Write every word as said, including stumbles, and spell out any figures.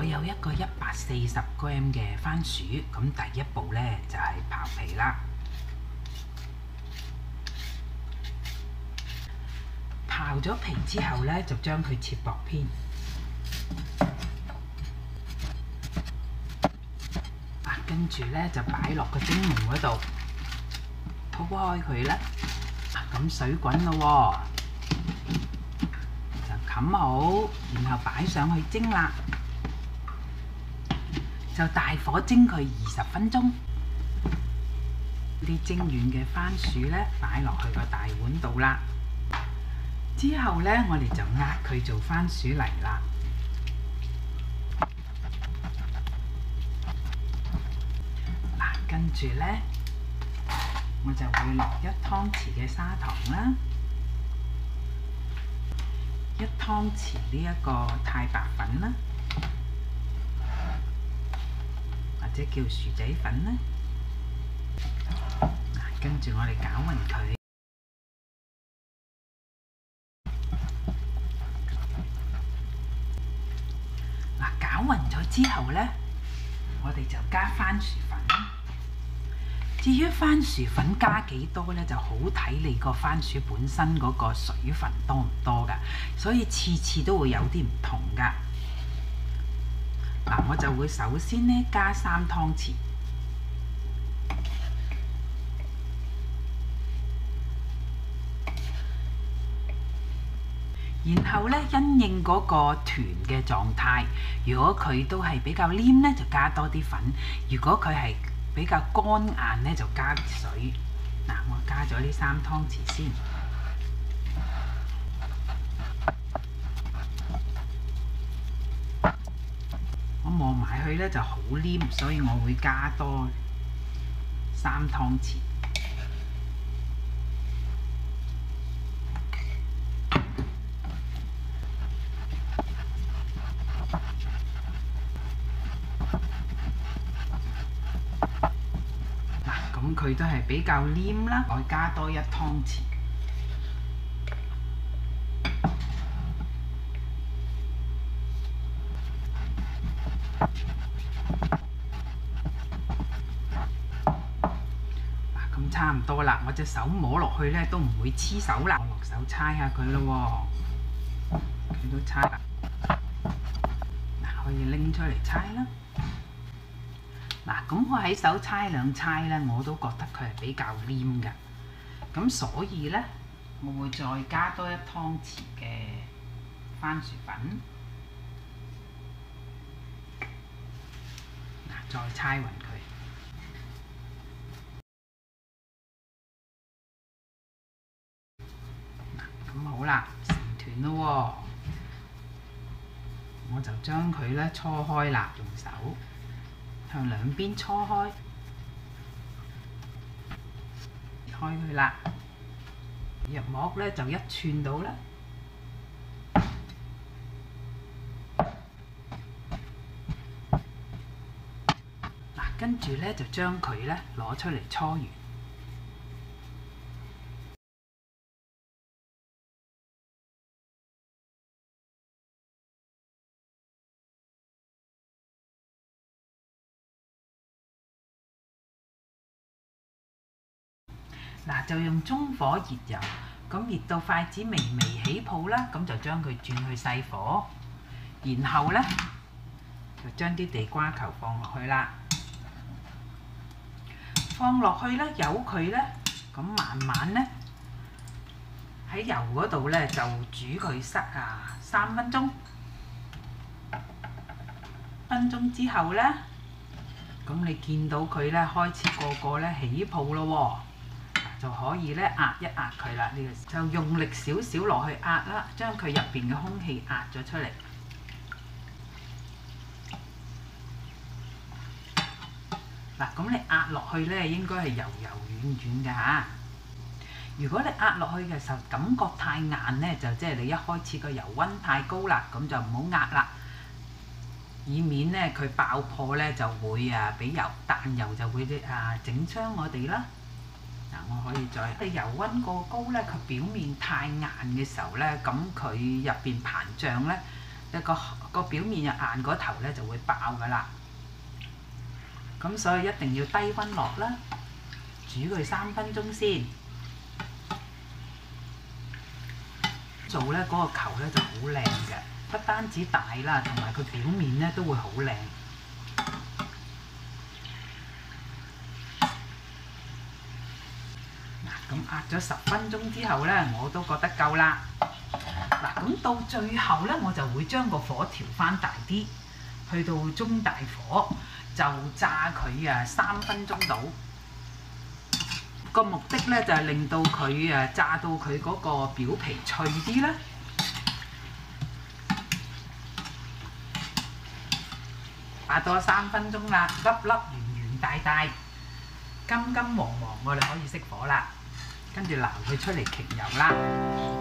我有一個一百四十 gram 嘅番薯，咁第一步呢就係刨皮啦。刨咗皮之後呢，就將佢切薄片。啊，跟住呢就擺落個蒸籠嗰度，鋪開佢啦。啊，咁水滾咯喎，就冚好，然後擺上去蒸啦。就大火蒸佢二十分鐘。啲蒸完嘅番薯呢，擺落去個大碗度啦。之後呢，我哋就壓佢做番薯泥啦。嗱，跟住呢，我就會落一湯匙嘅砂糖啦，一湯匙呢一個太白粉啦，或者叫薯仔粉啦。嗱，跟住我哋攪勻佢。攪勻咗之後呢，我哋就加番薯粉。至於番薯粉加幾多呢，就好睇你個番薯本身嗰個水分多唔多㗎，所以次次都會有啲唔同㗎。嗱，我就會首先呢加三湯匙。然後咧，因應嗰個團嘅狀態，如果佢都係比較黏咧，就加多啲粉；如果佢係比較乾硬咧，就加水。嗱，我加咗呢三湯匙先。我望埋去咧就好黏，所以我會加多三湯匙。咁佢都係比較黏啦，我加多一湯匙。嗱，咁差唔多啦，我隻手摸落去咧都唔會黐手啦。我落手搓下佢咯喎，佢都搓啦。嗱，可以拎出嚟搓啦。嗱，咁我喺手搓兩搓咧，我都覺得佢係比較黏㗎。咁所以咧，我會再加多一湯匙嘅番薯粉。嗱，再搓勻佢。嗱，咁好啦，成團咯喎，我就將佢咧搓開啦，用手。向兩邊搓開，開佢啦。入膜咧就一寸到啦。嗱，跟住咧就將佢咧攞出嚟搓完。嗱，就用中火熱油，咁熱到筷子微微起泡啦，咁就將佢轉去細火，然後咧就將啲地瓜球放落去啦，放落去咧，由佢咧，咁慢慢咧喺油嗰度咧就煮佢塞啊三分鐘，分鐘之後咧，咁你見到佢咧開始個個咧起泡咯喎。就可以咧壓一壓佢啦，呢個就用力少少落去壓啦，將佢入邊嘅空氣壓咗出嚟。嗱，咁你壓落去咧，應該係柔柔軟軟嘅嚇。如果你壓落去嘅時候感覺太硬咧，就即係你一開始個油溫太高啦，咁就唔好壓啦，以免咧佢爆破咧就會啊俾油彈油就會啊整傷我哋啦。嗱，我可以再，你油溫過高咧，佢表面太硬嘅時候咧，咁佢入邊膨脹咧， 一個個表面又硬嗰頭咧就會爆㗎啦。咁所以一定要低溫落啦，煮佢三分鐘先。做咧嗰個球咧就好靚嘅，不單止大啦，同埋佢表面咧都會好靚。嗱，咁壓咗十分鐘之後咧，我都覺得夠啦。嗱，咁到最後咧，我就會將個火調翻大啲，去到中大火，就炸佢啊三分鐘到。個目的咧就係令到佢誒炸到佢嗰個表皮脆啲啦。炸多三分鐘啦，粒粒圓圓大大，金金黃黃，我哋可以熄火啦。跟住撈佢出嚟擎油啦。